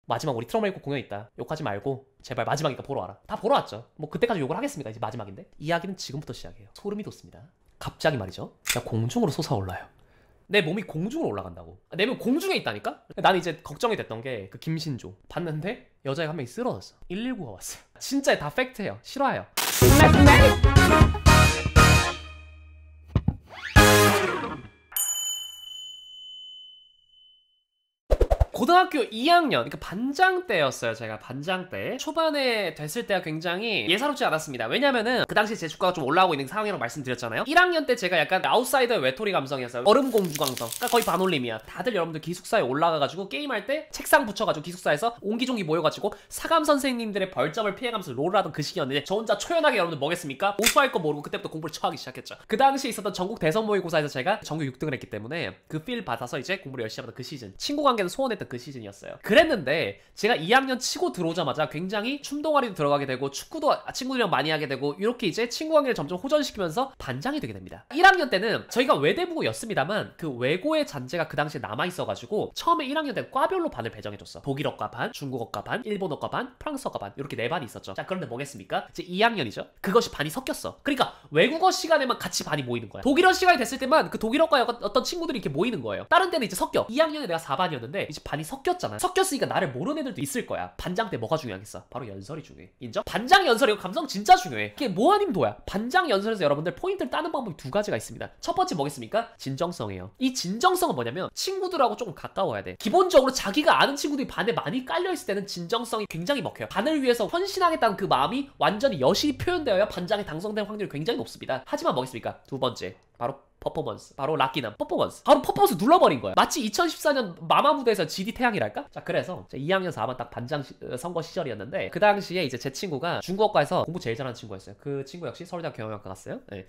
마지막 우리 트러블 공연 있다. 욕하지 말고 제발 마지막이니까 보러 와라. 다 보러 왔죠. 뭐 그때까지 욕을 하겠습니까? 이제 마지막인데. 이야기는 지금부터 시작해요. 소름이 돋습니다. 갑자기 말이죠. 제가 공중으로 솟아올라요. 내 몸이 공중으로 올라간다고. 내 몸 공중에 있다니까? 나는 이제 걱정이 됐던 게 그 김신조 봤는데 여자애가 한 명이 쓰러졌어. 119가 왔어요. 진짜 다 팩트예요. 실화예요. 고등학교 2학년, 그러니까 반장 때였어요. 제가 반장 때. 초반에 됐을 때가 굉장히 예사롭지 않았습니다. 왜냐면은 그 당시 제 주가가 좀 올라오고 있는 상황이라고 말씀드렸잖아요. 1학년 때 제가 약간 아웃사이더의 외톨이 감성이었어요. 얼음공주 감성. 그러니까 거의 반올림이야. 다들 여러분들 기숙사에 올라가가지고 게임할 때 책상 붙여가지고 기숙사에서 옹기종기 모여가지고 사감 선생님들의 벌점을 피해가면서 롤을 하던 그 시기였는데 저 혼자 초연하게 여러분들 뭐겠습니까? 오수할 거 모르고 그때부터 공부를 처하기 시작했죠. 그 당시에 있었던 전국 대선 모의고사에서 제가 전교 6등을 했기 때문에 그 필 받아서 이제 공부를 열심히 하던 그 시즌. 친구 관계는 소원했던 그 시즌이었어요. 그랬는데 제가 2학년 치고 들어오자마자 굉장히 춤동아리도 들어가게 되고 축구도 친구들이랑 많이 하게 되고 이렇게 이제 친구 관계를 점점 호전시키면서 반장이 되게 됩니다. 1학년 때는 저희가 외대부고였습니다만 그 외고의 잔재가 그 당시에 남아있어가지고 처음에 1학년 때 과별로 반을 배정해줬어. 독일어과 반, 중국어과 반, 일본어과 반, 프랑스어과 반 이렇게 4반이 있었죠. 자 그런데 뭐겠습니까? 이제 2학년이죠. 그것이 반이 섞였어. 그러니까 외국어 시간에만 같이 반이 모이는 거야. 독일어 시간이 됐을 때만 그 독일어과 어떤 친구들이 이렇게 모이는 거예요. 다른 때는 이제 섞여. 2학년에 내가 4반이었는데 이제 반이 섞였잖아. 섞였으니까 나를 모르는 애들도 있을 거야. 반장 때 뭐가 중요하겠어? 바로 연설이 중요해. 인정? 반장 연설이고 감성 진짜 중요해. 이게 뭐 아니면 도야. 반장 연설에서 여러분들 포인트를 따는 방법이 2가지가 있습니다. 첫 번째 뭐겠습니까? 진정성이에요. 이 진정성은 뭐냐면 친구들하고 조금 가까워야 돼. 기본적으로 자기가 아는 친구들이 반에 많이 깔려있을 때는 진정성이 굉장히 먹혀요. 반을 위해서 헌신하겠다는 그 마음이 완전히 여실히 표현되어야 반장에 당선될 확률이 굉장히 높습니다. 하지만 뭐겠습니까? 2번째 바로 퍼포먼스. 바로 락기남 퍼포먼스. 바로 퍼포먼스 눌러버린 거야. 마치 2014년 마마 무대에서 GD 태양이랄까? 자 그래서 2학년 4반 딱 반장 선거 시절이었는데 그 당시에 이제 제 친구가 중국어과에서 공부 제일 잘하는 친구였어요. 그 친구 역시 서울대학 경영학과 갔어요. 네.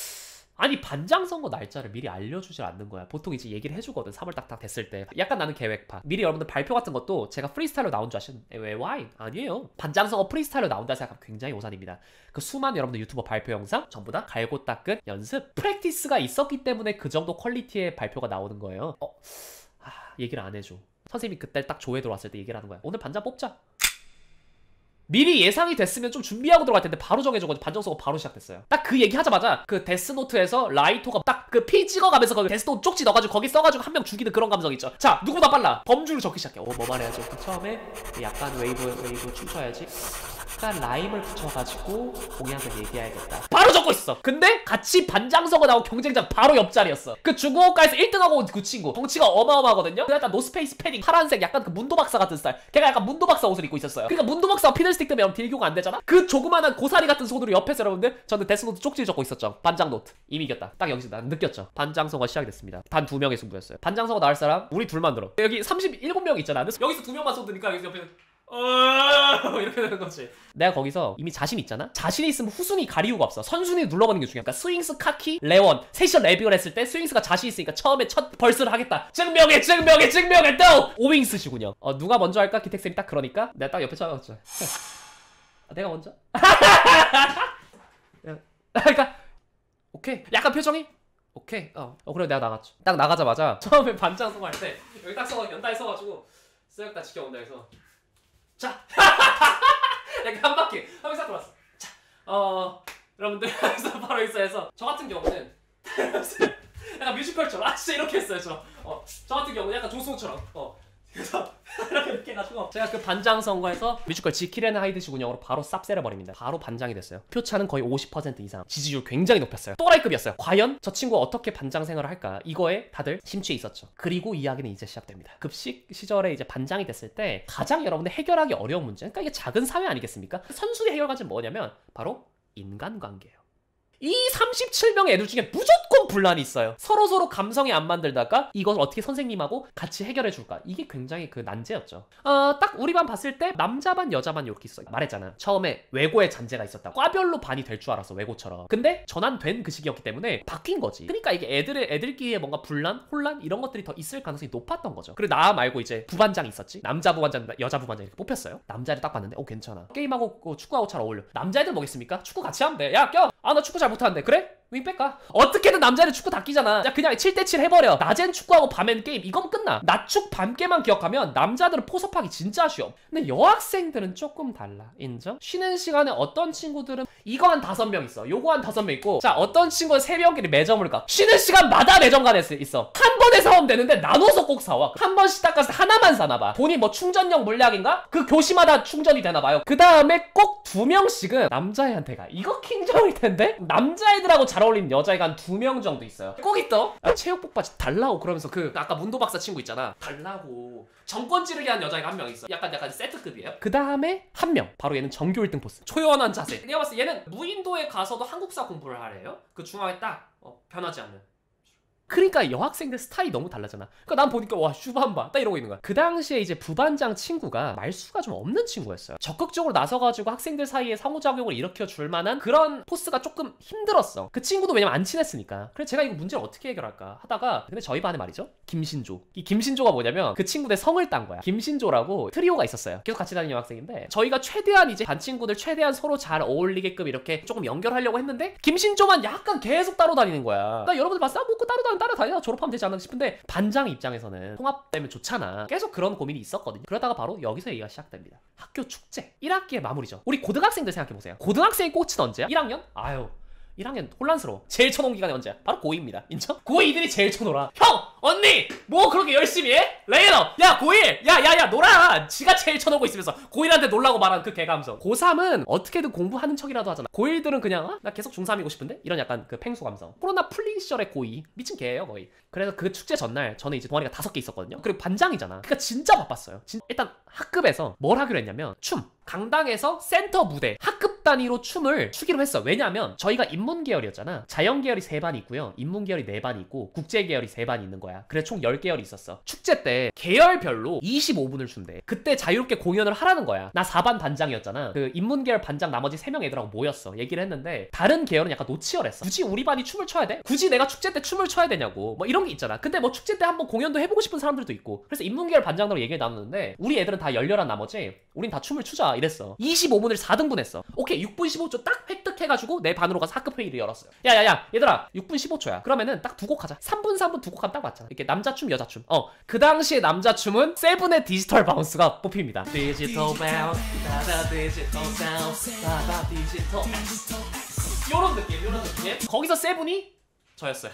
아니 반장 선거 날짜를 미리 알려주질 않는 거야. 보통 이제 얘기를 해주거든. 3월 딱딱 됐을 때. 약간 나는 계획파. 미리 여러분들 발표 같은 것도 제가 프리스타일로 나온 줄 아시는? 왜 why? 아니에요. 반장 선거 프리스타일로 나온다 생각하면 굉장히 오산입니다. 그 수많은 여러분들 유튜버 발표 영상 전부 다 갈고 닦은 연습 프랙티스가 있었기 때문에 그 정도 퀄리티의 발표가 나오는 거예요. 얘기를 안 해줘. 선생님이 그때 딱 조회 들어왔을 때 얘기를 하는 거야. 오늘 반장 뽑자. 미리 예상이 됐으면 좀 준비하고 들어갈 텐데 바로 정해줘가지고 반장 선거 바로 시작됐어요. 딱 그 얘기 하자마자 그 데스노트에서 라이토가 딱 그 피 찍어가면서 거기 데스노트 쪽지 넣어가지고 거기 써가지고 한 명 죽이는 그런 감성 있죠. 자 누구보다 빨라. 범주를 적기 시작해. 뭐 말해야지. 그 처음에 약간 웨이브 춤춰야지. 약간 라임을 붙여가지고 공약을 얘기해야겠다. 바로 적고 있어. 근데 같이 반장 선거 나온 경쟁자 바로 옆자리였어. 그 중국어과에서 1등하고 온 그 친구 덩치가 어마어마하거든요. 약간 노스페이스 패딩 파란색 약간 그 문도 박사 같은 스타일. 걔가 약간 문도 박사 옷을 입고 있었어요. 그러니까 문도 박사와 피들스틱 때문에 딜교가 안 되잖아. 그 조그만한 고사리 같은 손으로 옆에서 여러분들 저는 데스노트 쪽지 적고 있었죠. 반장 노트. 이미 이겼다. 딱 여기서 난 느꼈죠. 반장 선거 시작이 됐습니다. 단 2명의 승부였어요. 반장 선거 나올 사람 우리 둘만 들어. 여기 37명 있잖아. 여기서 2명만 손 드니까 여기서 옆에 이렇게 되는 거지. 내가 거기서 이미 자신 있잖아? 자신이 있으면 후순위 가릴 이유가 없어. 선순위 눌러보는 게 중요해. 그러니까 스윙스, 카키, 레원 셋이서 레비를 했을 때 스윙스가 자신 있으니까 처음에 첫 벌스를 하겠다. 증명해 또! 오윙스시군요. 누가 먼저 할까? 기택쌤이 딱 그러니까 내가 딱 옆에 쳐가지고 내가 먼저? 그러니까 오케이. 약간 표정이 오케이. 그래 내가 나갔죠. 딱 나가자마자 처음에 반장 선거 할 때 여기 딱 써가지고 연다에 써가지고 쓱 딱 지켜온다 해서 자! 이렇게 한 바퀴 싹 돌았어. 자, 여러분들 그래서 바로 있어서 저 같은 경우는 약간 뮤지컬처럼 진짜 이렇게 했어요. 저 같은 경우는 약간 조승우처럼 그래서 이렇게 해가지고 제가 그 반장 선거에서 뮤지컬 지킬앤 하이드시 운영으로 바로 쌉 세려버립니다. 바로 반장이 됐어요. 표차는 거의 50% 이상. 지지율 굉장히 높였어요. 또라이급이었어요. 과연 저 친구가 어떻게 반장 생활을 할까? 이거에 다들 심취해 있었죠. 그리고 이야기는 이제 시작됩니다. 급식 시절에 이제 반장이 됐을 때 가장 여러분들 해결하기 어려운 문제. 그러니까 이게 작은 사회 아니겠습니까? 선순위 해결 과제는 뭐냐면 바로 인간관계예요. 이 37명의 애들 중에 무조건 분란이 있어요. 서로서로 감성이 안 만들다가 이걸 어떻게 선생님하고 같이 해결해 줄까? 이게 굉장히 그 난제였죠. 딱 우리 반 봤을 때 남자 반 여자 반 이렇게 있어요. 말했잖아. 처음에 외고에 잔재가 있었다고. 과별로 반이 될 줄 알았어. 외고처럼. 근데 전환된 그 시기였기 때문에 바뀐 거지. 그러니까 이게 애들끼리의 뭔가 분란, 혼란 이런 것들이 더 있을 가능성이 높았던 거죠. 그리고 나 말고 이제 부반장이 있었지. 남자 부반장, 여자 부반장 이렇게 뽑혔어요. 남자를 딱 봤는데 괜찮아. 게임하고 축구하고 잘 어울려. 남자애들 뭐겠습니까? 축구 같이 하면 돼. 야 껴! 나 축구 잘 못하는데. 그래? 윙백 가. 어떻게든 남자는 축구 다 끼잖아. 야 그냥 7대7 해버려. 낮엔 축구하고 밤엔 게임. 이건 끝나. 낮축 밤깨만 기억하면 남자들은 포섭하기 진짜 쉬워. 근데 여학생들은 조금 달라. 인정? 쉬는 시간에 어떤 친구들은 이거 한 5명 있어. 요거 한 5명 있고, 자 어떤 친구는 3명끼리 매점을 가. 쉬는 시간마다 매점가 있어. 한 번에 사오면 되는데 나눠서 꼭 사와. 한 번씩 닦아서 하나만 사나봐. 돈이 뭐 충전용 물약인가? 그 교시마다 충전이 되나봐요. 그 다음에 꼭 2명씩은 남자애한테 가. 이거 킹정일 텐데? 남자애들하고 잘 어울리는 여자애가 한 2명 정도 있어요. 꼭 있더. 체육복 바지 달라고 그러면서 그 아까 문도 박사 친구 있잖아. 달라고 정권 지르게 한 여자애가 한 명 있어. 약간 세트급이에요. 그 다음에 한 명, 바로 얘는 전교 1등 포스. 초연한 자세. 내가 봤을 때 얘는 무인도에 가서도 한국사 공부를 하래요. 그 중앙에 딱 변하지 않는. 그러니까 여학생들 스타일이 너무 달라잖아. 그러니까 난 보니까 와 슈반바 딱 이러고 있는 거야. 그 당시에 이제 부반장 친구가 말수가 좀 없는 친구였어요. 적극적으로 나서가지고 학생들 사이에 상호작용을 일으켜줄 만한 그런 포스가 조금 힘들었어. 그 친구도 왜냐면 안 친했으니까. 그래서 제가 이거 문제를 어떻게 해결할까 하다가, 근데 저희 반에 말이죠, 김신조. 이 김신조가 뭐냐면 그 친구들 성을 딴 거야. 김신조라고 트리오가 있었어요. 계속 같이 다니는 여학생인데, 저희가 최대한 이제 반 친구들 최대한 서로 잘 어울리게끔 이렇게 조금 연결하려고 했는데 김신조만 약간 계속 따로 다니는 거야. 나 여러분들 봤어? 뭐 따라다녀 졸업하면 되지 않나 싶은데, 반장 입장에서는 통합되면 좋잖아. 계속 그런 고민이 있었거든요. 그러다가 바로 여기서 얘기가 시작됩니다. 학교 축제 1학기의 마무리죠. 우리 고등학생들 생각해보세요. 고등학생이 꽃은 언제야? 1학년? 아유 1학년 혼란스러워. 제일 쳐놓은 기간이 언제야? 바로 고2입니다. 인정? 고2들이 제일 쳐놀아. 형! 언니! 뭐 그렇게 열심히 해? 레이너! 야 고1! 야야야 놀아! 지가 제일 쳐놓고 있으면서 고1한테 놀라고 말하는 그 개감성. 고3은 어떻게든 공부하는 척이라도 하잖아. 고1들은 그냥 나 계속 중3이고 싶은데? 이런 약간 그 팽수 감성. 코로나 풀린 시절의 고2 미친 개예요 거의. 그래서 그 축제 전날 저는 이제 동아리가 5개 있었거든요. 그리고 반장이잖아. 그러니까 진짜 바빴어요. 일단 학급에서 뭘 하기로 했냐면 춤! 강당에서 센터 무대 학급 단위로 춤을 추기로 했어. 왜냐면 저희가 인문계열이었잖아. 자연계열이 3반이 있고요, 인문계열이 4반이 있고 국제계열이 3반이 있는 거야. 그래 총 10계열이 있었어. 축제 때 계열별로 25분을 춘대. 그때 자유롭게 공연을 하라는 거야. 나 4반 반장이었잖아. 그 인문계열 반장 나머지 3명 애들하고 모였어. 얘기를 했는데 다른 계열은 약간 노치열했어. 굳이 우리 반이 춤을 춰야 돼? 굳이 내가 축제 때 춤을 춰야 되냐고 뭐 이런 게 있잖아. 근데 뭐 축제 때 한번 공연도 해보고 싶은 사람들도 있고. 그래서 인문계열 반장으로 얘기를 나누는데 우리 애들은 다 열렬한 나머지 우린 다 춤을 추자 이랬어. 25분을 4등분 했어. 오케이 6분 15초 딱 획득해가지고 내 반으로 가서 학급 회의를 열었어요. 야야야 얘들아 6분 15초야 그러면은 딱 2곡 하자. 3분 3분 2곡 하면 딱 맞잖아. 이렇게 남자춤 여자춤. 그 당시에 남자춤은 세븐의 디지털 바운스가 뽑힙니다. 디지털 바운스 다다 디지털 바운스 다다 디지털 요런 느낌. 거기서 세븐이 저였어요.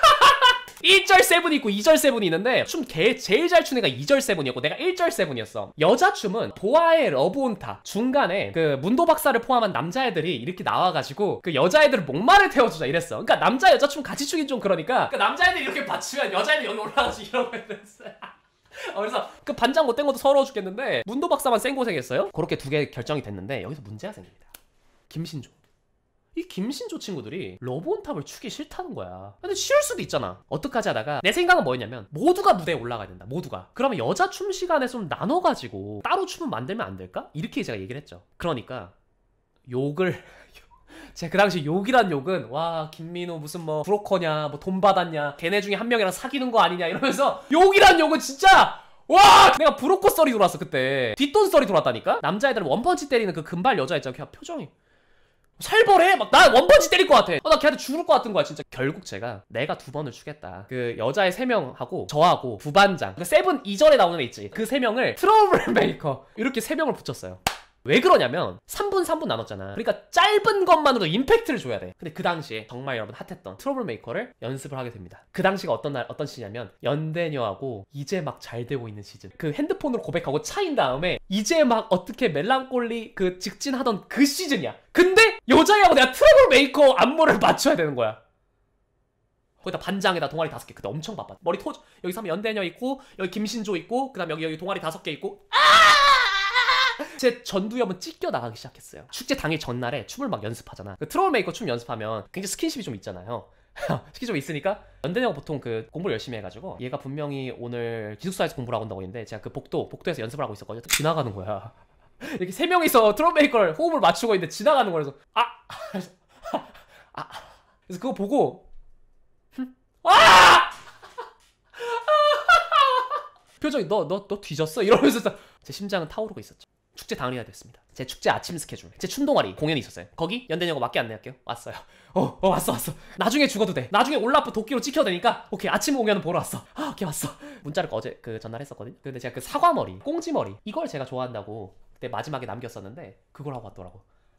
1절 세븐이 있고 2절 세븐이 있는데 춤 제일 잘 추는 애가 2절 세븐이었고 내가 1절 세븐이었어. 여자 춤은 보아의 러브 온타 중간에 그 문도 박사를 포함한 남자애들이 이렇게 나와가지고 그 여자애들을 목마를 태워주자 이랬어. 그러니까 남자 여자 춤 같이 추긴 좀 그러니까 남자애들이 이렇게 받치면 여자애들 여기 올라가서 이러고 있었어. 그래서 그 반장 못된 것도 서러워 죽겠는데 문도 박사만 생고생했어요. 그렇게 2개 결정이 됐는데 여기서 문제가 생깁니다. 김신조. 이 김신조 친구들이 러브온탑을 추기 싫다는 거야. 근데 쉬울 수도 있잖아. 어떡하지 하다가 내 생각은 뭐였냐면 모두가 무대에 올라가야 된다. 모두가. 그러면 여자 춤 시간에 좀 나눠가지고 따로 춤을 만들면 안 될까? 이렇게 제가 얘기를 했죠. 그러니까 욕을 제가 그 당시 욕이란 욕은 와 김민호 무슨 뭐 브로커냐 뭐 돈 받았냐 걔네 중에 한 명이랑 사귀는 거 아니냐 이러면서 욕이란 욕은 진짜 와 내가 브로커 썰이 돌았어. 그때 뒷돈 썰이 돌았다니까. 남자애들 원펀치 때리는 그 금발 여자 있잖아. 그냥 표정이 살벌해. 막 나 원펀치 때릴 것 같아. 나 걔한테 죽을 것 같은 거야 진짜. 결국 제가 내가 2번을 추겠다. 그 여자애 3명하고 저하고 부반장 그 세븐 2절에 나오는 애 있지. 그 3명을 트러블 메이커 이렇게 3명을 붙였어요. 왜 그러냐면 3분 3분 나눴잖아. 그러니까 짧은 것만으로도 임팩트를 줘야 돼. 근데 그 당시에 정말 여러분 핫했던 트러블 메이커를 연습을 하게 됩니다. 그 당시가 어떤 시냐면 연대녀하고 이제 막 잘 되고 있는 시즌. 그 핸드폰으로 고백하고 차인 다음에 이제 막 어떻게 멜랑콜리 그 직진하던 그 시즌이야. 근데 여자애하고 내가 트러블 메이커 안무를 맞춰야 되는 거야. 거기다 반장에다 동아리 5개. 그때 엄청 바빴. 머리 여기 3명 연대녀 있고 여기 김신조 있고 그 다음 여기 동아리 5개 있고 제 전두엽은 찢겨 나가기 시작했어요. 축제 당일 전날에 춤을 막 연습하잖아. 그 트러블 메이커 춤 연습하면 굉장히 스킨십이 좀 있잖아요. 스킨십 좀 있으니까 연대녀가 보통 그 공부를 열심히 해가지고 얘가 분명히 오늘 기숙사에서 공부를 하고 온다고 했는데 제가 그 복도에서 연습을 하고 있었거든요. 지나가는 거야. 이렇게 3명이서 트러블 메이커를 호흡을 맞추고 있는데 지나가는 거라서 그래서 그거 보고 표정이 너 뒤졌어? 이러면서 제 심장은 타오르고 있었죠. 축제 당일 해야 됐습니다. 제 축제 아침 스케줄, 제 춘동아리 공연이 있었어요. 거기 연대녀가 맞게 안내할게요. 왔어요. 왔어. 나중에 죽어도 돼. 나중에 올라프 도끼로 찍혀도 되니까 오케이, 아침 공연은 보러 왔어. 오케이, 왔어. 문자를 어제 전날 했었거든요. 근데 제가 그 사과머리, 꽁지머리 이걸 제가 좋아한다고 그때 마지막에 남겼었는데 그걸 하고 왔더라고.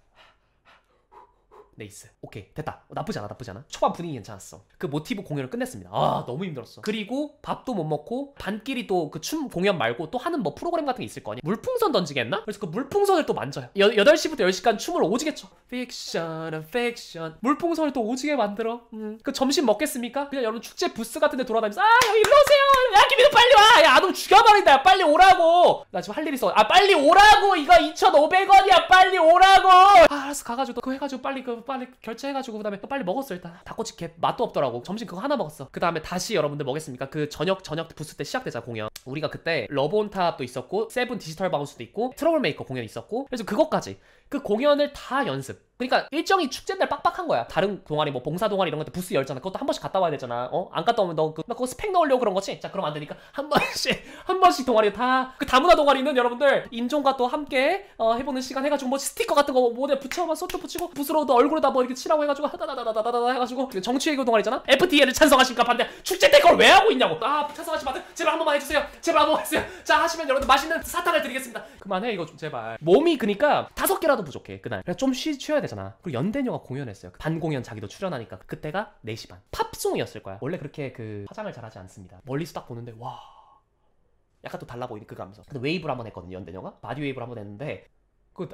네이스. 오케이, 됐다. 나쁘지 않아. 초반 분위기 괜찮았어. 그 모티브 공연을 끝냈습니다. 너무 힘들었어. 그리고 밥도 못 먹고 반끼리 또 그 춤 공연 말고 또 하는 뭐 프로그램 같은 게 있을 거 아니야. 물풍선 던지게 했나? 그래서 그 물풍선을 또 만져요. 8시부터 10시간 춤을 오지게 춰. 픽션. 물풍선을 또 오지게 만들어. 그 점심 먹겠습니까? 그냥 여러분 축제 부스 같은 데 돌아다니면서 여기 일로 오세요. 야, 김민호 빨리 와. 야, 아동 죽여버린다. 야, 빨리 오라고. 나 지금 할 일 있어. 빨리 오라고. 이거 2,500원이야. 빨리 오라고. 알았어. 가가지고 그거 해가지고 빨리 결제해가지고 그다음에 또 빨리 먹었어. 일단 닭꼬치 개 맛도 없더라고. 점심 그거 하나 먹었어. 그 다음에 다시 여러분들 뭐겠습니까? 그 저녁 부스 때 시작되자 공연. 우리가 그때 러브온탑도 있었고 세븐 디지털 바운스도 있고 트러블 메이커 공연 있었고, 그래서 그것까지 그 공연을 다 연습. 그러니까 일정이 축제날 빡빡한 거야. 다른 동아리 뭐 봉사 동아리 이런 것도 부스 열잖아. 그것도 한 번씩 갔다 와야 되잖아. 안 갔다 오면 너 그거 스펙 넣으려고 그런 거지? 자, 그럼 안 되니까 한 번씩 동아리 다 그 다문화 동아리는 여러분들 인종과 또 함께 해보는 시간 해가지고 뭐 스티커 같은 거 뭐 붙여봐, 소트 붙이고 부스로 너 얼굴에다 뭐 이렇게 칠하고 해가지고 하다다다다다다 해가지고 정치외교 동아리잖아. FTA를 찬성하십니까? 반대. 축제 때 그걸 왜 하고 있냐고. 찬성하지 마세요. 제발 한 번만 해주세요. 제발 한 번만 해주세요. 자, 하시면 여러분들 맛있는 사탕을 드리겠습니다. 그만해 이거 좀 제발. 몸이 그니까 5개라도 부족해 그날. 그래서 좀 쉬어야 되잖아. 그리고 연대녀가 공연했어요. 반 공연 자기도 출연하니까. 그때가 4시 반. 팝송이었을 거야. 원래 그렇게 그 화장을 잘하지 않습니다. 멀리서 딱 보는데 와, 약간 또 달라 보이는 그 감성. 근데 웨이브를 한번 했거든요. 연대녀가 바디 웨이브를 한번 했는데 와!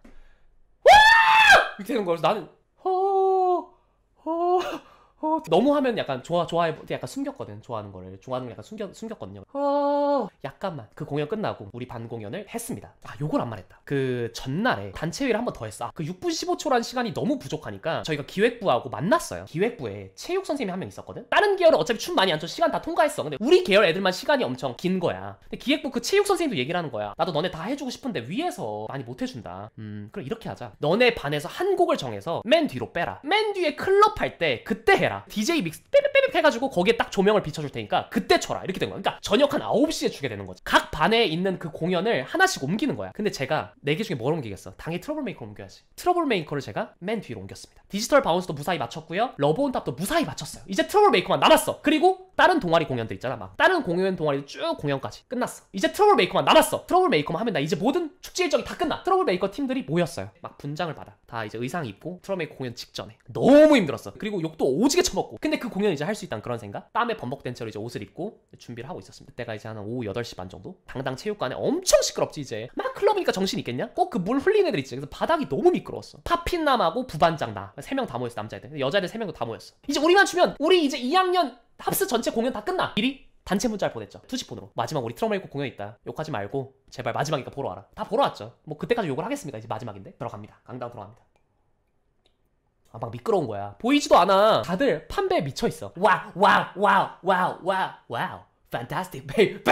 이렇게 되는 거여서 나는 너무 하면 약간 좋아해 약간 숨겼거든. 좋아하는 거를 약간 숨겼거든요. 약간만. 그 공연 끝나고 우리 반 공연을 했습니다. 요걸 안 말했다. 그 전날에 단체 회의를 한 번 더 했어. 그 6분 15초라는 시간이 너무 부족하니까 저희가 기획부하고 만났어요. 기획부에 체육 선생님이 한 명 있었거든. 다른 계열은 어차피 춤 많이 안 춰 시간 다 통과했어. 근데 우리 계열 애들만 시간이 엄청 긴 거야. 근데 기획부 그 체육 선생님도 얘기를 하는 거야. 나도 너네 다 해주고 싶은데 위에서 많이 못 해준다. 그럼 이렇게 하자. 너네 반에서 한 곡을 정해서 맨 뒤로 빼라. 맨 뒤에 클럽 할 때 그때 해라. DJ 믹스 빼빼빼빼 해가지고 거기에 딱 조명을 비춰줄 테니까 그때 쳐라. 이렇게 된 거야. 그러니까 저녁 한 9시에 주게 되는 거지. 각 반에 있는 그 공연을 하나씩 옮기는 거야. 근데 제가 4개 중에 뭘 옮기겠어? 당연히 트러블 메이커를 옮겨야지. 트러블 메이커를 제가 맨 뒤로 옮겼습니다. 디지털 바운스도 무사히 맞췄고요. 러브온탑도 무사히 맞췄어요. 이제 트러블 메이커만 남았어. 그리고 다른 동아리 공연들 있잖아. 막 다른 공연 동아리 쭉 공연까지 끝났어. 이제 트러블 메이커만 남았어. 트러블 메이커만 하면 나 이제 모든 축제 일정이 다 끝나. 트러블 메이커 팀들이 모였어요. 막 분장을 받아. 다 이제 의상 입고 트러블 메이커 공연 직전에 너무 힘들었어. 그리고 욕도 오지게 쳐먹고. 근데 그 공연 이제 할 수 있다는 그런 생각? 땀에 범벅된 채로 이제 옷을 입고 준비를 하고 있었습니다. 그때가 이제 한 오후 8시 반 정도? 당당 체육관에 엄청 시끄럽지 이제. 막 클럽이니까 정신 있겠냐? 꼭 그 물 흘리는 애들 있지. 그래서 바닥이 너무 미끄러웠어. 파핀남하고 부반장 나 3명 다 모였어. 남자애들. 여자애들 3명도 다 모였어. 이제 우리만 추면 우리 이제 2학년 합스 전체 공연 다 끝나. 미리 단체 문자를 보냈죠. 투지폰으로. 마지막 우리 트러블 메이커 공연 있다. 욕하지 말고 제발 마지막이니까 보러 와라. 다 보러 왔죠. 뭐 그때까지 욕을 하겠습니까? 이제 마지막인데. 들어갑니다. 강당 들어갑니다. 막 미끄러운 거야. 보이지도 않아. 다들 판배에 미쳐있어. 와우 fantastic baby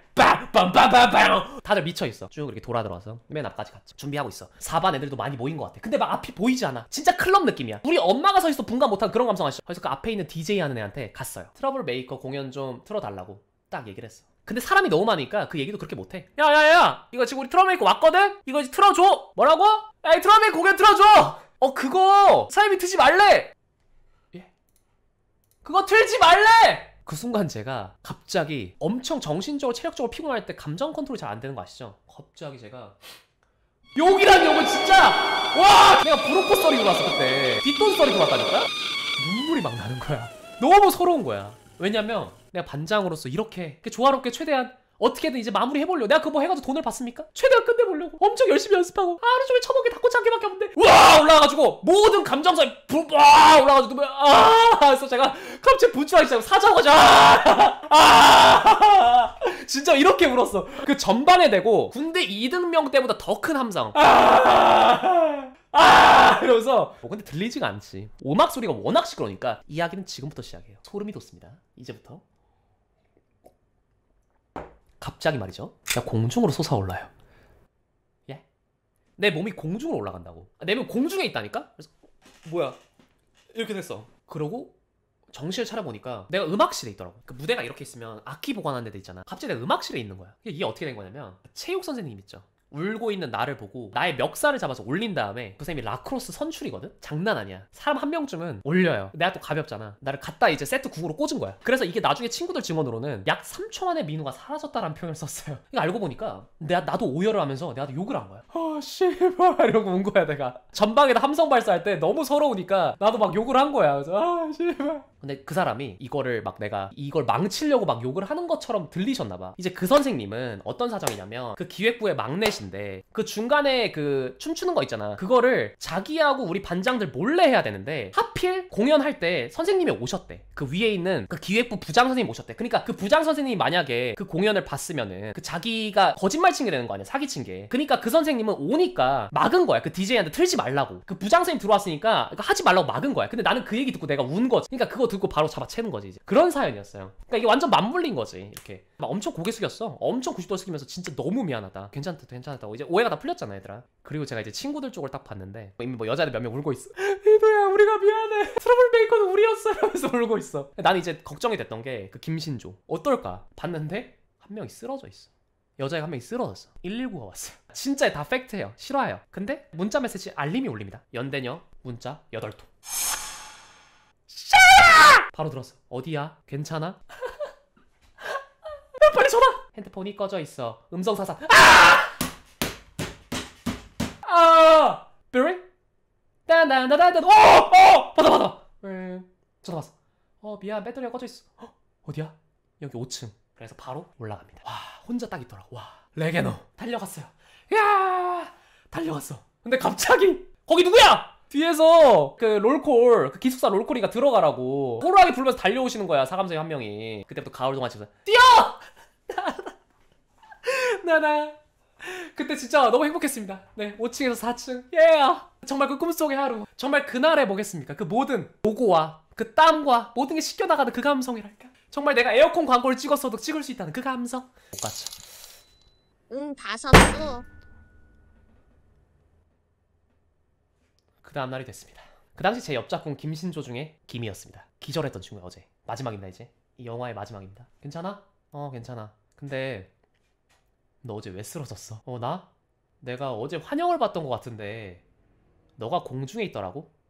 빰빰빰빰빰 다들 미쳐있어. 쭉 이렇게 돌아 들어와서 맨 앞까지 갔죠. 준비하고 있어. 4반 애들도 많이 모인 것 같아. 근데 막 앞이 보이지 않아. 진짜 클럽 느낌이야. 우리 엄마가 서 있어 분간 못한 그런 감성 아시죠? 그래서 그 앞에 있는 DJ 하는 애한테 갔어요. 트러블 메이커 공연 좀 틀어달라고 딱 얘기를 했어. 근데 사람이 너무 많으니까 그 얘기도 그렇게 못해. 야야야, 이거 지금 우리 트러블 메이커 왔거든? 이거 이제 틀어줘. 뭐라고? 야, 이 트러블 메이커 공연 틀어줘. 그거 사람이 트지 말래. 예? 그거 틀지 말래. 그 순간 제가 갑자기 엄청 정신적으로 체력적으로 피곤할 때 감정 컨트롤이 잘 안 되는 거 아시죠? 갑자기 제가 욕이란 욕은 진짜 와! 내가 브로커 썰이 돌았어 그때. 뒷돈 썰이 돌았다니까? 눈물이 막 나는 거야. 너무 서러운 거야. 왜냐면 내가 반장으로서 이렇게 조화롭게 최대한 어떻게든 이제 마무리 해보려고. 내가 그거 뭐 해가지고 돈을 받습니까? 최대한 끝내보려고 엄청 열심히 연습하고 하루 종일 처먹게 닭꼬치 한 개밖에 없는데 우와 올라가가지고 모든 감정선이 올라가가지고 그래서 제가 갑자기 분출하기 시작하고 사자고 진짜 이렇게 울었어. 그 전반에 대고 군대 2등병 때보다 더 큰 함성 이러면서 근데 들리지가 않지. 음악 소리가 워낙 시끄러우니까. 이야기는 지금부터 시작해요. 소름이 돋습니다. 이제부터. 갑자기 말이죠. 그냥 공중으로 솟아올라요. 예? 내 몸이 공중으로 올라간다고. 내 몸이 공중에 있다니까? 그래서 뭐야? 이렇게 됐어. 그러고 정신을 차려보니까 내가 음악실에 있더라고. 그 무대가 이렇게 있으면 악기 보관하는 데도 있잖아. 갑자기 내가 음악실에 있는 거야. 이게 어떻게 된 거냐면 체육 선생님 있죠. 울고 있는 나를 보고 나의 멱살을 잡아서 올린 다음에 그 선생님이 라크로스 선출이거든? 장난 아니야. 사람 한 명쯤은 올려요. 내가 또 가볍잖아. 나를 갖다 이제 세트 9으로 꽂은 거야. 그래서 이게 나중에 친구들 증언으로는 약 3초 만에 민우가 사라졌다라는 표현을 썼어요. 이거 알고 보니까 나도 오열을 하면서 내가 욕을 한 거야. 씨발 이러고 온 거야 내가. 전방에다 함성 발사할 때 너무 서러우니까 나도 막 욕을 한 거야. 그래서 씨발. 근데 그 사람이 이거를 막 내가 이걸 망치려고 막 욕을 하는 것처럼 들리셨나봐. 이제 그 선생님은 어떤 사정이냐면 그 기획부의 막내신데 그 중간에 그 춤추는 거 있잖아. 그거를 자기하고 우리 반장들 몰래 해야 되는데 하필 공연할 때 선생님이 오셨대. 그 위에 있는 그 기획부 부장 선생님 오셨대. 그러니까 그 부장 선생님이 만약에 그 공연을 봤으면은 그 자기가 거짓말 친 게 되는 거 아니야. 사기친 게. 그러니까 그 선생님은 오니까 막은 거야. 그 DJ한테 틀지 말라고. 그 부장 선생님 들어왔으니까 하지 말라고 막은 거야. 근데 나는 그 얘기 듣고 내가 운 거지. 그러니까 그거 듣고 바로 잡아채는 거지 이제. 그런 사연이었어요. 그러니까 이게 완전 맞물린 거지. 이렇게 막 엄청 고개 숙였어. 엄청 90도 숙이면서 진짜 너무 미안하다. 괜찮다고 이제 오해가 다 풀렸잖아 얘들아. 그리고 제가 이제 친구들 쪽을 딱 봤는데 이미 뭐 여자들 몇 명 울고 있어. 희도야 우리가 미안해. 트러블 메이커는 우리였어. 이러면서 울고 있어. 나는 이제 걱정이 됐던 게 그 김신조 어떨까 봤는데 한 명이 쓰러져 있어. 여자애가 한 명이 쓰러졌어. 119가 왔어요. 진짜 다 팩트예요. 실화예요. 근데 문자 메시지 알림이 울립니다. 연대녀 문자 8통. 바로 들었어. 어디야? 괜찮아? 빨리 전화! 핸드폰이 꺼져 있어. 음성 사상. 뷰리? 따나나나나. 받아. 전화 왔어. 미안, 배터리가 꺼져 있어. 어디야? 여기 5층. 그래서 바로 올라갑니다. 와, 혼자 딱 있더라고. 와, 레게노 달려갔어요. 야, 달려갔어. 근데 갑자기 거기 누구야? 뒤에서 그 롤콜, 그 기숙사 롤콜이가 들어가라고 호루라기 불면서 달려오시는 거야. 사감생이 한 명이. 그때부터 가을 동안 치면서 뛰어! 나나 그때 진짜 너무 행복했습니다. 네, 5층에서 4층. 정말 그 꿈속의 하루. 정말 그날에 뭐겠습니까? 그 모든 노고와 그 땀과 모든 게 씻겨나가는 그 감성이랄까. 정말 내가 에어컨 광고를 찍었어도 찍을 수 있다는 그 감성. 못 갔죠. 응, 다 샀어. 그 다음날이 됐습니다. 그 당시 제 옆작품 김신조 중에 김이었습니다. 기절했던 친구야 어제. 마지막입니다 이제. 이 영화의 마지막입니다. 괜찮아? 괜찮아. 근데 너 어제 왜 쓰러졌어? 나? 내가 어제 환영을 받던 것 같은데 너가 공중에 있더라고?